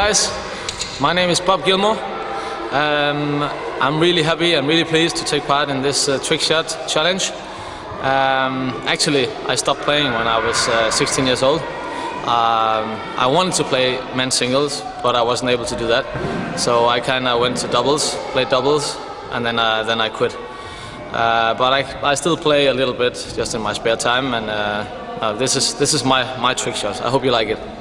guys, my name is Bob Gilmore. I'm really happy and really pleased to take part in this trick shot challenge. Actually, I stopped playing when I was 16 years old. I wanted to play men's singles, but I wasn't able to do that. So I kind of went to doubles, played doubles, and then I quit. But I still play a little bit just in my spare time, and this is my trick shot. I hope you like it.